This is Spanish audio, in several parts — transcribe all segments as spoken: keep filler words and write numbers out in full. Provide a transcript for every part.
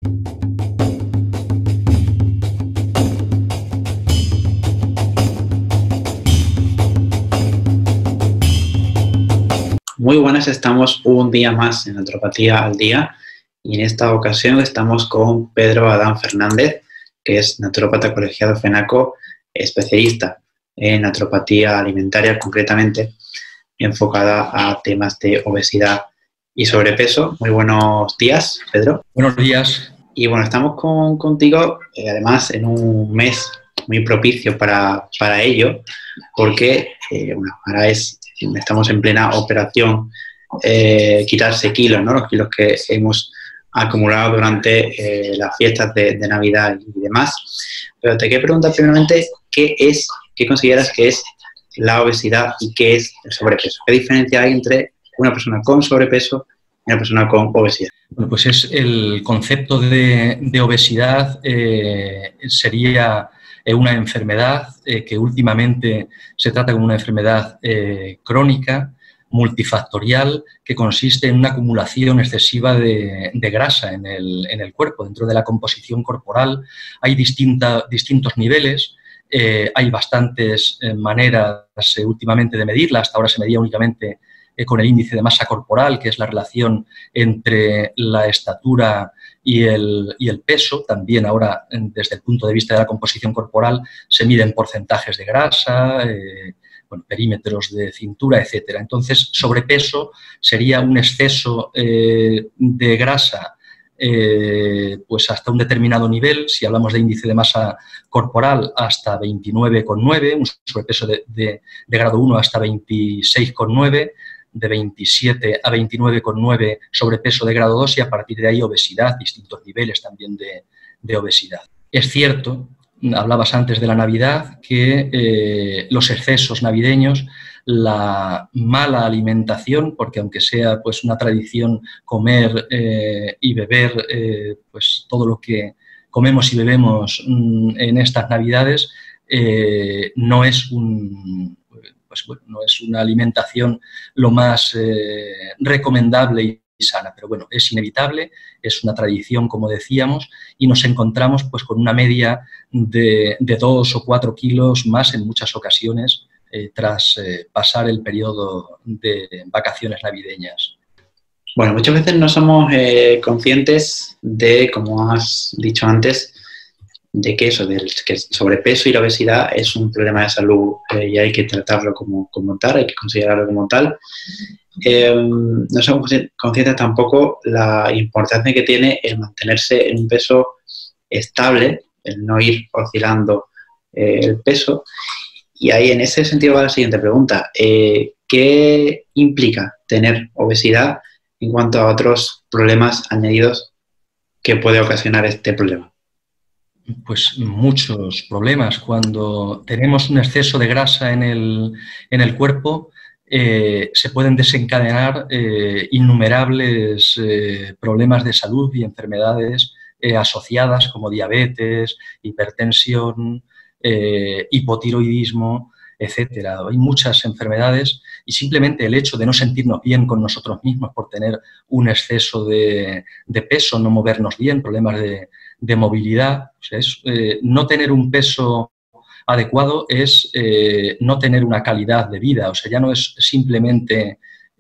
Muy buenas, estamos un día más en Naturopatía al Día y en esta ocasión estamos con Pedro Adán Fernández, que es naturópata colegiado FENACO, especialista en naturopatía alimentaria, concretamente enfocada a temas de obesidad y sobrepeso. Muy buenos días, Pedro. Buenos días. Y bueno, estamos con, contigo, eh, además, en un mes muy propicio para, para ello, porque eh, bueno, ahora es, estamos en plena operación eh, quitarse kilos, ¿no? Los kilos que hemos acumulado durante eh, las fiestas de, de Navidad y demás. Pero te quiero preguntar primeramente, ¿qué es, qué consideras que es la obesidad y qué es el sobrepeso? ¿Qué diferencia hay entre una persona con sobrepeso y una persona con obesidad? Bueno, pues es el concepto de, de obesidad eh, sería una enfermedad eh, que últimamente se trata como una enfermedad eh, crónica, multifactorial, que consiste en una acumulación excesiva de, de grasa en el, en el cuerpo. Dentro de la composición corporal hay distinta, distintos niveles, eh, hay bastantes eh, maneras eh, últimamente de medirla. Hasta ahora se medía únicamente eh, con el índice de masa corporal, que es la relación entre la estatura y el, y el peso. También ahora, desde el punto de vista de la composición corporal, se miden porcentajes de grasa, eh, bueno, perímetros de cintura, etcétera. Entonces, sobrepeso sería un exceso eh, de grasa eh, pues hasta un determinado nivel. Si hablamos de índice de masa corporal, hasta veintinueve coma nueve, un sobrepeso de, de, de grado uno hasta veintiséis coma nueve, de veintisiete a veintinueve coma nueve sobrepeso de grado dos y a partir de ahí obesidad, distintos niveles también de, de obesidad. Es cierto, hablabas antes de la Navidad, que eh, los excesos navideños, la mala alimentación, porque aunque sea pues una tradición comer eh, y beber eh, pues todo lo que comemos y bebemos mm, en estas Navidades, eh, no es un... Pues bueno, no es una alimentación lo más eh, recomendable y sana, pero bueno, es inevitable, es una tradición, como decíamos, y nos encontramos pues con una media de, de dos o cuatro kilos más en muchas ocasiones eh, tras eh, pasar el periodo de vacaciones navideñas. Bueno, muchas veces no somos eh, conscientes de, como has dicho antes, de que eso, del que el sobrepeso y la obesidad es un problema de salud eh, y hay que tratarlo como, como tal, hay que considerarlo como tal. Eh, no somos conscientes tampoco la importancia que tiene el mantenerse en un peso estable, el no ir oscilando eh, el peso. Y ahí en ese sentido va la siguiente pregunta. Eh, ¿Qué implica tener obesidad en cuanto a otros problemas añadidos que puede ocasionar este problema? Pues muchos problemas. Cuando tenemos un exceso de grasa en el, en el cuerpo, eh, se pueden desencadenar eh, innumerables eh, problemas de salud y enfermedades eh, asociadas como diabetes, hipertensión, eh, hipotiroidismo, etcétera. Hay muchas enfermedades y simplemente el hecho de no sentirnos bien con nosotros mismos por tener un exceso de, de peso, no movernos bien, problemas de de movilidad, o sea, es, eh, no tener un peso adecuado es eh, no tener una calidad de vida, o sea, ya no es simplemente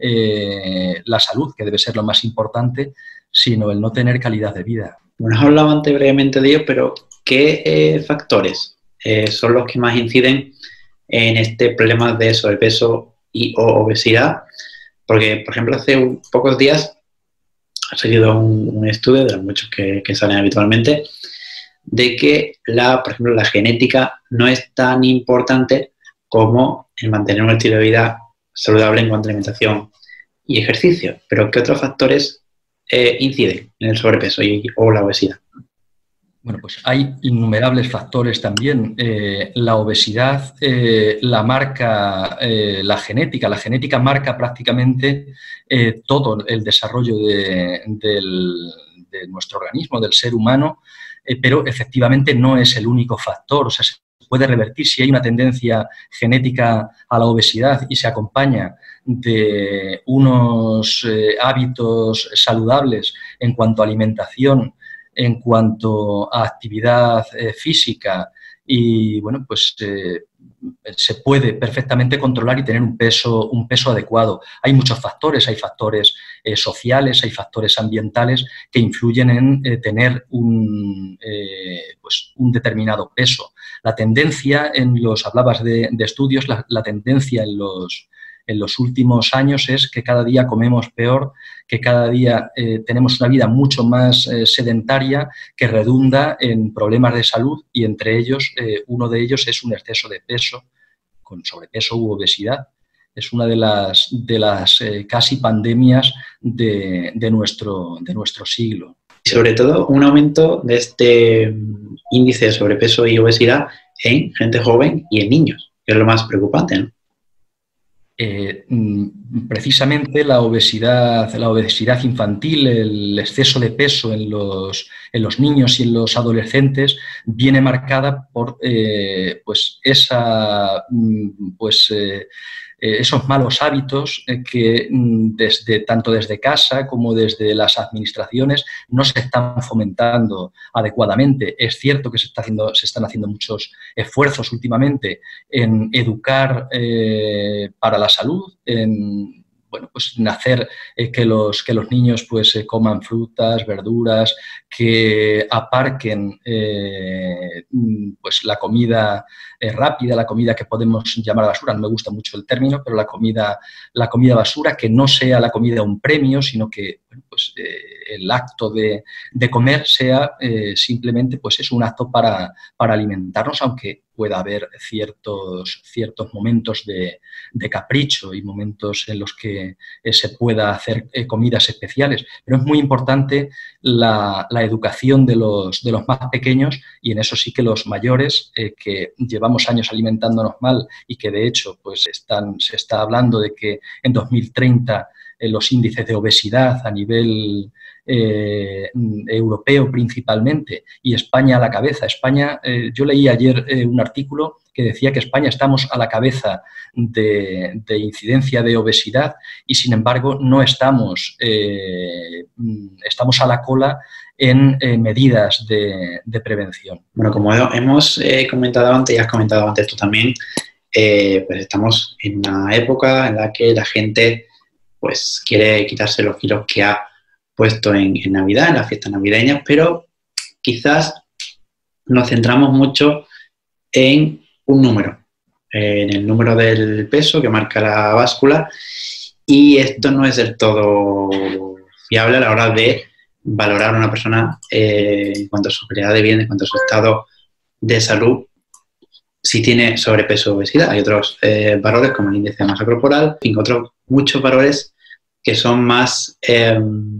eh, la salud, que debe ser lo más importante, sino el no tener calidad de vida. Bueno, has hablado antes brevemente de ello, pero ¿qué eh, factores eh, son los que más inciden en este problema de sobrepeso y o obesidad? Porque, por ejemplo, hace un, pocos días ha salido un, un estudio, de los muchos que, que salen habitualmente, de que, la, por ejemplo, la genética no es tan importante como el mantener un estilo de vida saludable en cuanto a alimentación y ejercicio. Pero ¿qué otros factores eh, inciden en el sobrepeso y, o la obesidad? Bueno, pues hay innumerables factores también. Eh, la obesidad eh, la marca eh, la genética. La genética marca prácticamente eh, todo el desarrollo de, del, de nuestro organismo, del ser humano, eh, pero efectivamente no es el único factor. O sea, se puede revertir si hay una tendencia genética a la obesidad y se acompaña de unos eh, hábitos saludables en cuanto a alimentación, en cuanto a actividad eh, física y, bueno, pues eh, se puede perfectamente controlar y tener un peso, un peso adecuado. Hay muchos factores, hay factores eh, sociales, hay factores ambientales que influyen en eh, tener un, eh, pues un determinado peso. La tendencia en los, hablabas de, de estudios, la, la tendencia en los, en los últimos años es que cada día comemos peor, que cada día eh, tenemos una vida mucho más eh, sedentaria que redunda en problemas de salud y entre ellos, eh, uno de ellos es un exceso de peso, con sobrepeso u obesidad. Es una de las, de las eh, casi pandemias de, de, nuestro, de nuestro siglo. Y sobre todo un aumento de este índice de sobrepeso y obesidad en gente joven y en niños, que es lo más preocupante, ¿no? Eh, precisamente la obesidad, la obesidad infantil, el exceso de peso en los, en los niños y en los adolescentes viene marcada por eh, pues esa, pues, eh, esos malos hábitos que desde, tanto desde casa como desde las administraciones no se están fomentando adecuadamente. Es cierto que se, está haciendo, se están haciendo muchos esfuerzos últimamente en educar eh, para la salud, en, bueno, pues en hacer eh, que, los, que los niños pues, eh, coman frutas, verduras, que aparquen eh, pues, la comida eh, rápida, la comida que podemos llamar basura. No me gusta mucho el término, pero la comida, la comida basura, que no sea la comida un premio, sino que bueno, pues, eh, el acto de, de comer sea eh, simplemente pues, es un acto para, para alimentarnos, aunque pueda haber ciertos, ciertos momentos de, de capricho y momentos en los que eh, se pueda hacer eh, comidas especiales. Pero es muy importante la, la educación de los, de los más pequeños y en eso sí que los mayores, eh, que llevamos años alimentándonos mal y que de hecho pues, están, se está hablando de que en dos mil treinta eh, los índices de obesidad a nivel Eh, europeo principalmente y España a la cabeza. España, eh, yo leí ayer eh, un artículo que decía que España estamos a la cabeza de, de incidencia de obesidad y sin embargo no estamos, eh, estamos a la cola en eh, medidas de, de prevención. Bueno, como hemos eh, comentado antes y has comentado antes tú también, eh, pues estamos en una época en la que la gente pues quiere quitarse los kilos que ha puesto en, en Navidad, en las fiestas navideñas, pero quizás nos centramos mucho en un número, en el número del peso que marca la báscula y esto no es del todo fiable a la hora de valorar a una persona eh, en cuanto a su calidad de vida, en cuanto a su estado de salud, si tiene sobrepeso o obesidad. Hay otros eh, valores como el índice de masa corporal, y otros muchos valores que son más... Eh,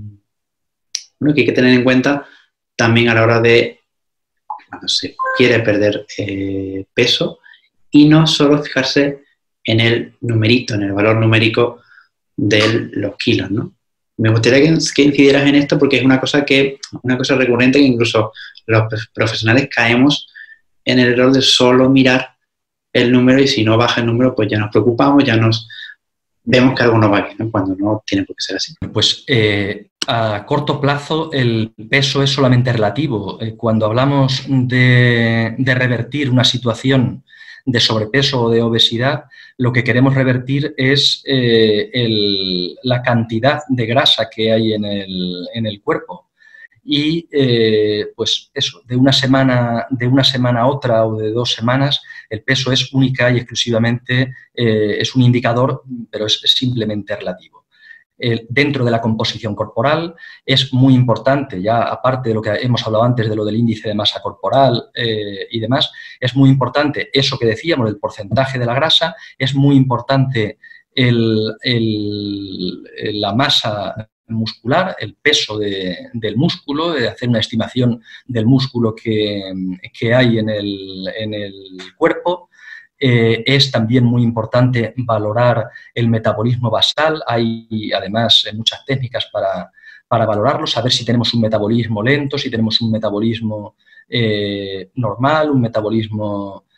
que hay que tener en cuenta también a la hora de cuando se quiere perder eh, peso y no solo fijarse en el numerito, en el valor numérico de los kilos, ¿no? Me gustaría que, que incidieras en esto porque es una cosa que una cosa recurrente que incluso los profesionales caemos en el error de solo mirar el número y si no baja el número pues ya nos preocupamos, ya nos vemos que algo no va bien, ¿no? Cuando no tiene por qué ser así. Pues eh, a corto plazo el peso es solamente relativo. Eh, cuando hablamos de, de revertir una situación de sobrepeso o de obesidad, lo que queremos revertir es eh, el, la cantidad de grasa que hay en el, en el cuerpo. Y eh, pues eso, de una semana, de una semana a otra o de dos semanas, el peso es única y exclusivamente, eh, es un indicador, pero es simplemente relativo. El, dentro de la composición corporal es muy importante, ya aparte de lo que hemos hablado antes de lo del índice de masa corporal eh, y demás, es muy importante eso que decíamos del porcentaje de la grasa, es muy importante el, el, la masa muscular, el peso de, del músculo, de hacer una estimación del músculo que, que hay en el, en el cuerpo. Eh, es también muy importante valorar el metabolismo basal. Hay además muchas técnicas para, para valorarlo, saber si tenemos un metabolismo lento, si tenemos un metabolismo eh, normal, un metabolismo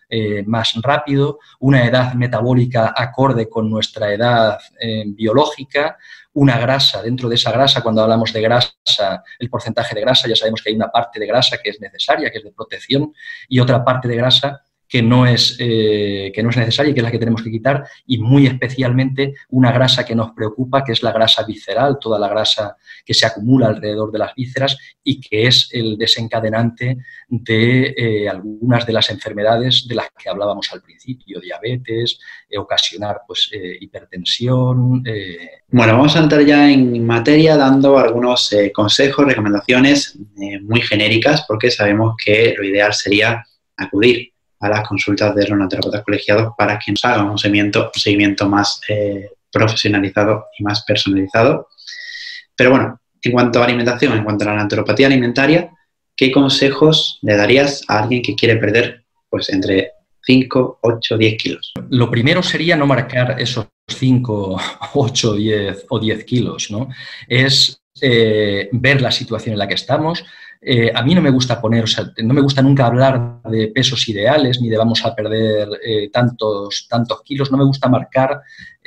eh, más rápido, una edad metabólica acorde con nuestra edad eh, biológica, una grasa, dentro de esa grasa, cuando hablamos de grasa, el porcentaje de grasa, ya sabemos que hay una parte de grasa que es necesaria, que es de protección, y otra parte de grasa que no es, eh, que no es necesaria y que es la que tenemos que quitar, y muy especialmente una grasa que nos preocupa, que es la grasa visceral, toda la grasa que se acumula alrededor de las vísceras y que es el desencadenante de eh, algunas de las enfermedades de las que hablábamos al principio, diabetes, eh, ocasionar pues, eh, hipertensión. Eh. Bueno, vamos a entrar ya en materia dando algunos eh, consejos, recomendaciones eh, muy genéricas, porque sabemos que lo ideal sería acudir a las consultas de los naturópatas colegiados para que nos hagan un seguimiento, un seguimiento más eh, profesionalizado y más personalizado. Pero bueno, en cuanto a alimentación, en cuanto a la naturopatía alimentaria, ¿qué consejos le darías a alguien que quiere perder pues entre cinco, ocho, diez kilos? Lo primero sería no marcar esos cinco, ocho, diez o diez kilos, ¿no? Es eh, ver la situación en la que estamos. Eh, a mí no me gusta poner, o sea, no me gusta nunca hablar de pesos ideales ni de vamos a perder eh, tantos, tantos kilos. No me gusta marcar,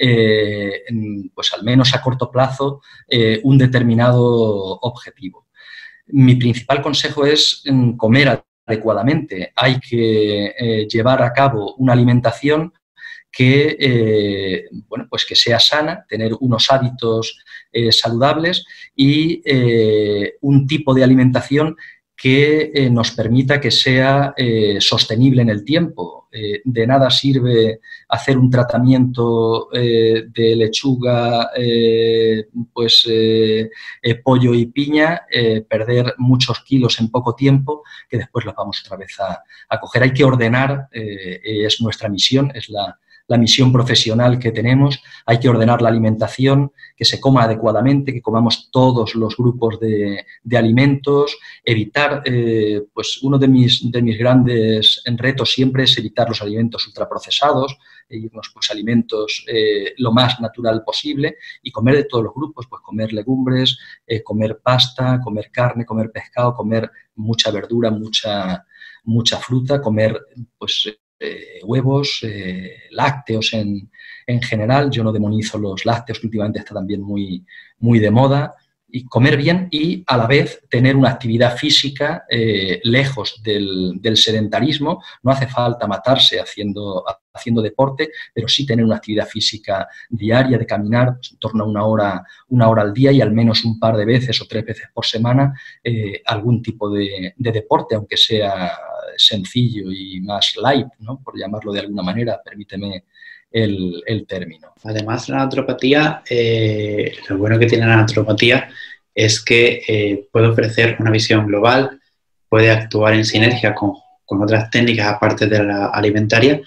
eh, en, pues al menos a corto plazo, eh, un determinado objetivo. Mi principal consejo es mm, comer adecuadamente. Hay que eh, llevar a cabo una alimentación que, eh, bueno, pues que sea sana, tener unos hábitos eh, saludables y eh, un tipo de alimentación que eh, nos permita que sea eh, sostenible en el tiempo. Eh, de nada sirve hacer un tratamiento eh, de lechuga, eh, pues eh, eh, pollo y piña, eh, perder muchos kilos en poco tiempo, que después los vamos otra vez a, a coger. Hay que ordenar, eh, es nuestra misión, es la la misión profesional que tenemos. Hay que ordenar la alimentación, que se coma adecuadamente, que comamos todos los grupos de, de alimentos, evitar, eh, pues uno de mis, de mis grandes retos siempre es evitar los alimentos ultraprocesados, e irnos pues a alimentos eh, lo más natural posible y comer de todos los grupos, pues comer legumbres, eh, comer pasta, comer carne, comer pescado, comer mucha verdura, mucha, mucha fruta, comer pues Eh, huevos, eh, lácteos en, en general. Yo no demonizo los lácteos, que últimamente está también muy, muy de moda. Y comer bien y a la vez tener una actividad física eh, lejos del, del sedentarismo. No hace falta matarse haciendo, haciendo deporte, pero sí tener una actividad física diaria de caminar pues, en torno a una hora, una hora al día y al menos un par de veces o tres veces por semana eh, algún tipo de, de deporte, aunque sea sencillo y más light, ¿no? Por llamarlo de alguna manera, permíteme el, el término. Además, la naturopatía, eh, lo bueno que tiene la naturopatía es que eh, puede ofrecer una visión global, puede actuar en sinergia con, con otras técnicas aparte de la alimentaria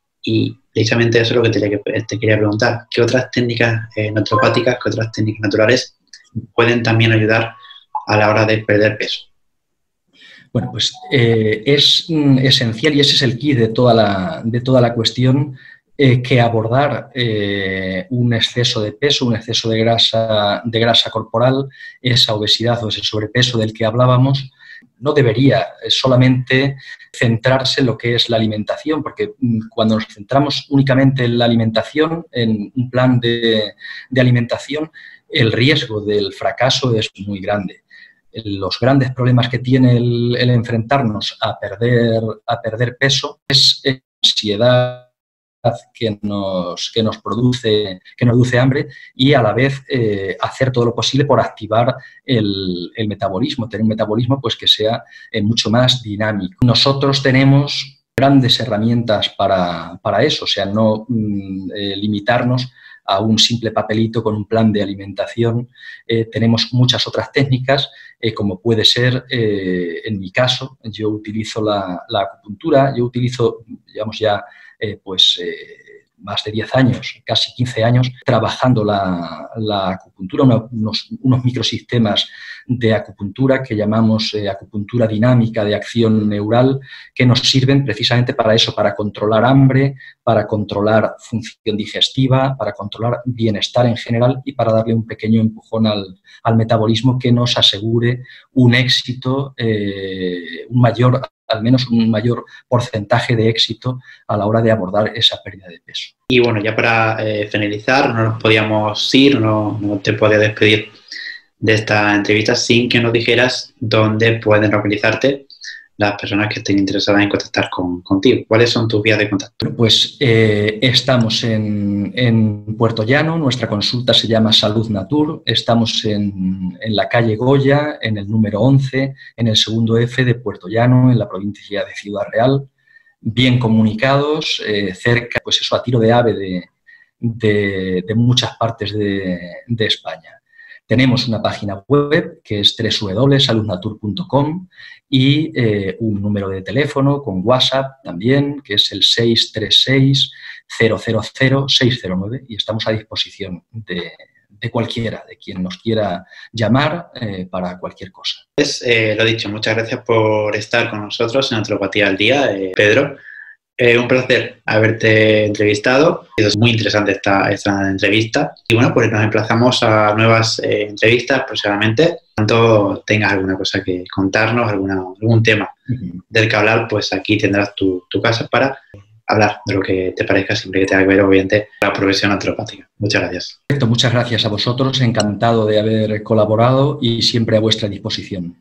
y precisamente eso es lo que te, te quería preguntar. ¿Qué otras técnicas eh, naturopáticas, qué otras técnicas naturales pueden también ayudar a la hora de perder peso? Bueno, pues eh, es mm, esencial y ese es el key de toda la, de toda la cuestión, eh, que abordar eh, un exceso de peso, un exceso de grasa, de grasa corporal, esa obesidad o ese sobrepeso del que hablábamos, no debería solamente centrarse en lo que es la alimentación, porque cuando nos centramos únicamente en la alimentación, en un plan de, de alimentación, el riesgo del fracaso es muy grande. Los grandes problemas que tiene el, el enfrentarnos a perder, a perder peso es ansiedad que nos, que nos produce, que nos produce hambre y a la vez eh, hacer todo lo posible por activar el, el metabolismo, tener un metabolismo pues, que sea eh, mucho más dinámico. Nosotros tenemos grandes herramientas para, para eso, o sea, no mm, eh, limitarnos a un simple papelito con un plan de alimentación. Eh, tenemos muchas otras técnicas, eh, como puede ser, eh, en mi caso, yo utilizo la, la acupuntura, yo utilizo, digamos ya, eh, pues eh, más de diez años, casi quince años, trabajando la, la acupuntura, una, unos, unos microsistemas de acupuntura que llamamos eh, acupuntura dinámica de acción neural, que nos sirven precisamente para eso, para controlar hambre, para controlar función digestiva, para controlar bienestar en general y para darle un pequeño empujón al, al metabolismo que nos asegure un éxito eh, un mayor, al menos un mayor porcentaje de éxito a la hora de abordar esa pérdida de peso. Y bueno, ya para eh, finalizar, no nos podíamos ir, no, no te podía despedir de esta entrevista sin que nos dijeras dónde pueden localizarte las personas que estén interesadas en contactar con, contigo. ¿Cuáles son tus vías de contacto? Pues eh, estamos en, en Puerto Llano, nuestra consulta se llama Salud Natur, estamos en, en la calle Goya, en el número once, en el segundo F de Puerto Llano, en la provincia de Ciudad Real, bien comunicados, eh, cerca, pues eso, a tiro de ave de, de, de muchas partes de, de España. Tenemos una página web que es doble u doble u doble u punto salud natur punto com y eh, un número de teléfono con WhatsApp también, que es el seis tres seis, cero cero cero, seis cero nueve, y estamos a disposición de, de cualquiera, de quien nos quiera llamar eh, para cualquier cosa. Pues, eh, lo dicho, muchas gracias por estar con nosotros en Naturopatía al Día, eh, Pedro. Eh, un placer haberte entrevistado. Ha sido muy interesante esta, esta entrevista. Y bueno, pues nos emplazamos a nuevas eh, entrevistas próximamente. Tanto tengas alguna cosa que contarnos, alguna, algún tema uh-huh. del que hablar, pues aquí tendrás tu, tu casa para hablar de lo que te parezca, siempre que tenga que ver, obviamente, con la profesión naturopática. Muchas gracias. Perfecto, muchas gracias a vosotros. Encantado de haber colaborado y siempre a vuestra disposición.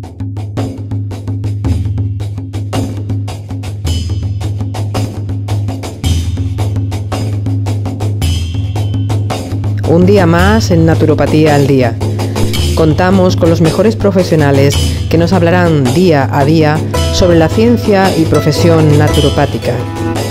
Un día más en Naturopatía al Día. Contamos con los mejores profesionales que nos hablarán día a día sobre la ciencia y profesión naturopática.